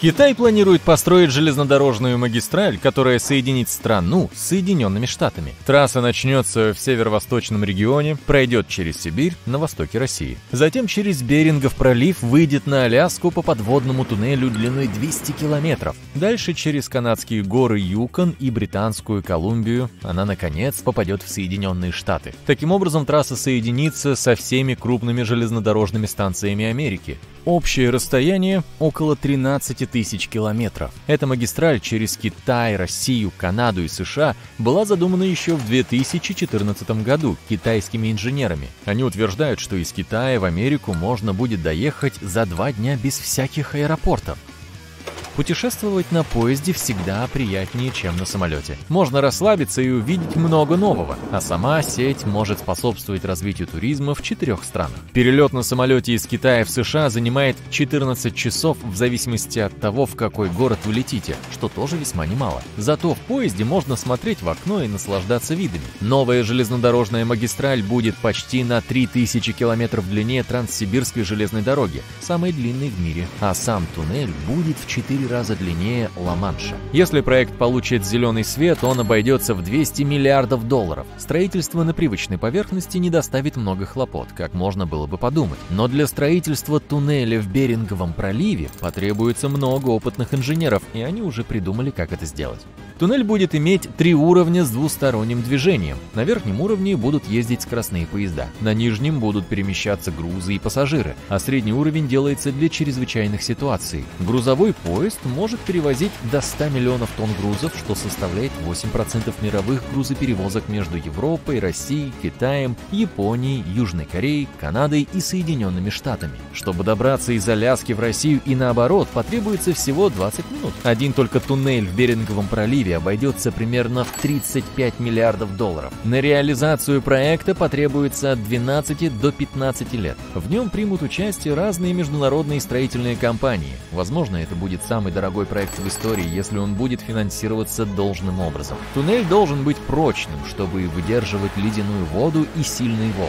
Китай планирует построить железнодорожную магистраль, которая соединит страну с Соединенными Штатами. Трасса начнется в северо-восточном регионе, пройдет через Сибирь на востоке России. Затем через Берингов пролив выйдет на Аляску по подводному туннелю длиной 200 километров. Дальше через канадские горы Юкон и Британскую Колумбию она, наконец, попадет в Соединенные Штаты. Таким образом, трасса соединится со всеми крупными железнодорожными станциями Америки. Общее расстояние около 13 тысяч километров. Эта магистраль через Китай, Россию, Канаду и США была задумана еще в 2014 году китайскими инженерами. Они утверждают, что из Китая в Америку можно будет доехать за 2 дня без всяких аэропортов. Путешествовать на поезде всегда приятнее, чем на самолете. Можно расслабиться и увидеть много нового, а сама сеть может способствовать развитию туризма в 4 странах. Перелет на самолете из Китая в США занимает 14 часов в зависимости от того, в какой город вы летите, что тоже весьма немало. Зато в поезде можно смотреть в окно и наслаждаться видами. Новая железнодорожная магистраль будет почти на 3000 километров в длине Транссибирской железной дороги, самой длинной в мире, а сам туннель будет в 4 раза длиннее Ла-Манша. Если проект получит зеленый свет, он обойдется в $200 миллиардов. Строительство на привычной поверхности не доставит много хлопот, как можно было бы подумать. Но для строительства туннеля в Беринговом проливе потребуется много опытных инженеров, и они уже придумали, как это сделать. Туннель будет иметь 3 уровня с двусторонним движением. На верхнем уровне будут ездить скоростные поезда, на нижнем будут перемещаться грузы и пассажиры, а средний уровень делается для чрезвычайных ситуаций. Грузовой поезд может перевозить до 100 миллионов тонн грузов, что составляет 8% мировых грузоперевозок между Европой, Россией, Китаем, Японией, Южной Кореей, Канадой и Соединенными Штатами. Чтобы добраться из Аляски в Россию и наоборот, потребуется всего 20 минут. Один только туннель в Беринговом проливе обойдется примерно в $35 миллиардов. На реализацию проекта потребуется от 12 до 15 лет. В нем примут участие разные международные строительные компании. Возможно, это будет самый дорогой проект в истории, если он будет финансироваться должным образом. Туннель должен быть прочным, чтобы выдерживать ледяную воду и сильные волны.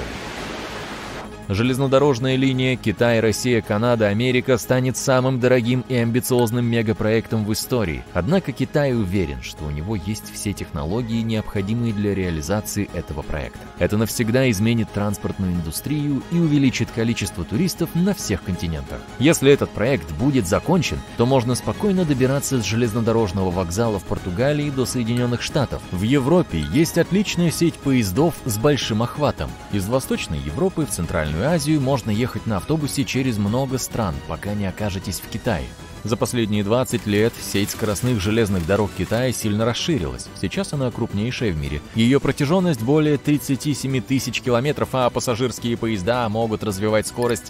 Железнодорожная линия Китай, Россия, Канада, Америка станет самым дорогим и амбициозным мегапроектом в истории. Однако Китай уверен, что у него есть все технологии, необходимые для реализации этого проекта. Это навсегда изменит транспортную индустрию и увеличит количество туристов на всех континентах. Если этот проект будет закончен, то можно спокойно добираться с железнодорожного вокзала в Португалии до Соединенных Штатов. В Европе есть отличная сеть поездов с большим охватом. Из Восточной Европы в Центральную Азию можно ехать на автобусе через много стран, пока не окажетесь в Китае. За последние 20 лет сеть скоростных железных дорог Китая сильно расширилась. Сейчас она крупнейшая в мире. Ее протяженность более 37 тысяч километров, а пассажирские поезда могут развивать скорость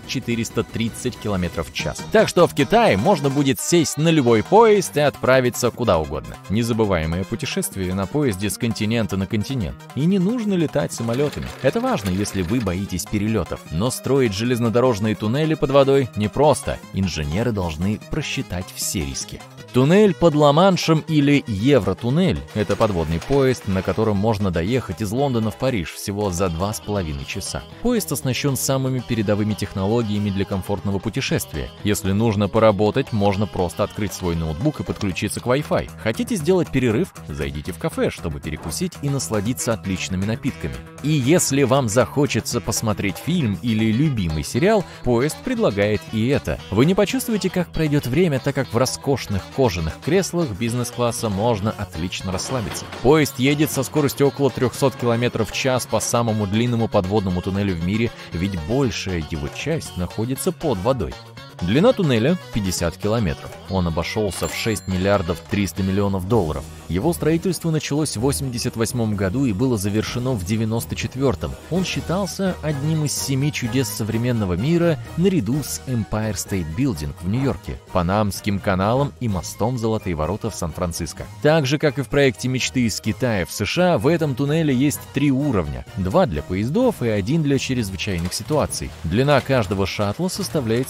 430 километров в час. Так что в Китае можно будет сесть на любой поезд и отправиться куда угодно. Незабываемое путешествие на поезде с континента на континент. И не нужно летать самолетами. Это важно, если вы боитесь перелетов. Но строить железнодорожные туннели под водой непросто. Инженеры должны просчитать все риски. Туннель под Ла-Маншем или Евротуннель – это подводный поезд, на котором можно доехать из Лондона в Париж всего за 2,5 часа. Поезд оснащен самыми передовыми технологиями для комфортного путешествия. Если нужно поработать, можно просто открыть свой ноутбук и подключиться к Wi-Fi. Хотите сделать перерыв? Зайдите в кафе, чтобы перекусить и насладиться отличными напитками. И если вам захочется посмотреть фильм или любимый сериал, поезд предлагает и это. Вы не почувствуете, как пройдет время, так как в роскошных кожаных креслах бизнес-класса можно отлично расслабиться. Поезд едет со скоростью около 300 км в час по самому длинному подводному туннелю в мире, ведь большая его часть находится под водой. Длина туннеля 50 километров. Он обошелся в $6 миллиардов 300 миллионов. Его строительство началось в 1988 году и было завершено в 1994. Он считался одним из 7 чудес современного мира наряду с Empire State Building в Нью-Йорке, Панамским каналом и мостом Золотые ворота в Сан-Франциско. Так же, как и в проекте мечты из Китая в США, в этом туннеле есть 3 уровня. 2 для поездов и 1 для чрезвычайных ситуаций. Длина каждого шаттла составляет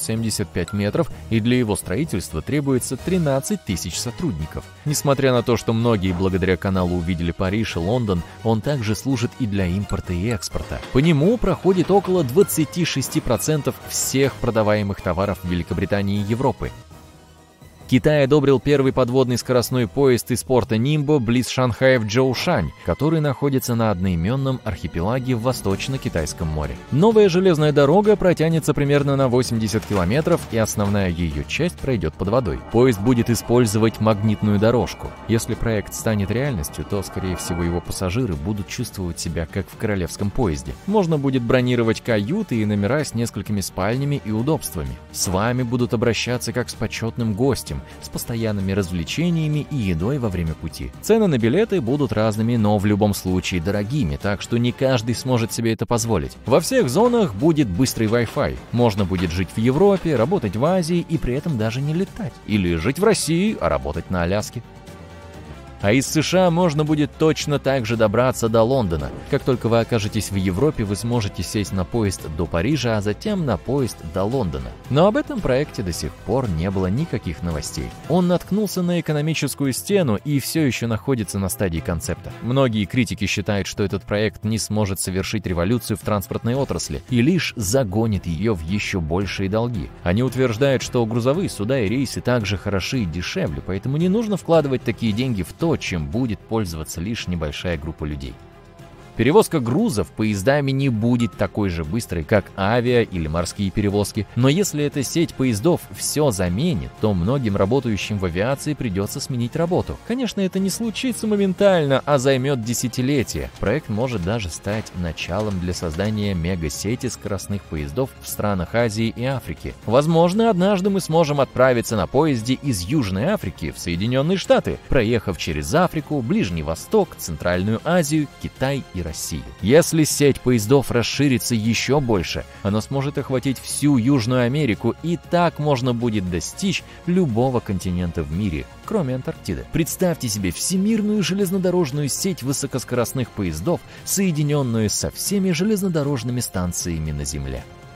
775 метров, и для его строительства требуется 13 тысяч сотрудников. Несмотря на то, что многие благодаря каналу увидели Париж и Лондон, он также служит и для импорта и экспорта. По нему проходит около 26% всех продаваемых товаров в Великобритании и Европы. Китай одобрил первый подводный скоростной поезд из порта Нимбо близ Шанхая в Чжоушань, который находится на одноименном архипелаге в Восточно-Китайском море. Новая железная дорога протянется примерно на 80 километров, и основная ее часть пройдет под водой. Поезд будет использовать магнитную дорожку. Если проект станет реальностью, то, скорее всего, его пассажиры будут чувствовать себя как в королевском поезде. Можно будет бронировать каюты и номера с несколькими спальнями и удобствами. С вами будут обращаться как с почетным гостем, с постоянными развлечениями и едой во время пути. Цены на билеты будут разными, но в любом случае дорогими, так что не каждый сможет себе это позволить. Во всех зонах будет быстрый Wi-Fi. Можно будет жить в Европе, работать в Азии и при этом даже не летать. Или жить в России, а работать на Аляске. А из США можно будет точно так же добраться до Лондона. Как только вы окажетесь в Европе, вы сможете сесть на поезд до Парижа, а затем на поезд до Лондона. Но об этом проекте до сих пор не было никаких новостей. Он наткнулся на экономическую стену и все еще находится на стадии концепта. Многие критики считают, что этот проект не сможет совершить революцию в транспортной отрасли и лишь загонит ее в еще большие долги. Они утверждают, что грузовые суда и рейсы также хороши и дешевле, поэтому не нужно вкладывать такие деньги в то, чем будет пользоваться лишь небольшая группа людей. Перевозка грузов поездами не будет такой же быстрой, как авиа или морские перевозки, но если эта сеть поездов все заменит, то многим работающим в авиации придется сменить работу. Конечно, это не случится моментально, а займет десятилетия. Проект может даже стать началом для создания мегасети скоростных поездов в странах Азии и Африки. Возможно, однажды мы сможем отправиться на поезде из Южной Африки в Соединенные Штаты, проехав через Африку, Ближний Восток, Центральную Азию, Китай и Россию. Если сеть поездов расширится еще больше, она сможет охватить всю Южную Америку, и так можно будет достичь любого континента в мире, кроме Антарктиды. Представьте себе всемирную железнодорожную сеть высокоскоростных поездов, соединенную со всеми железнодорожными станциями на Земле.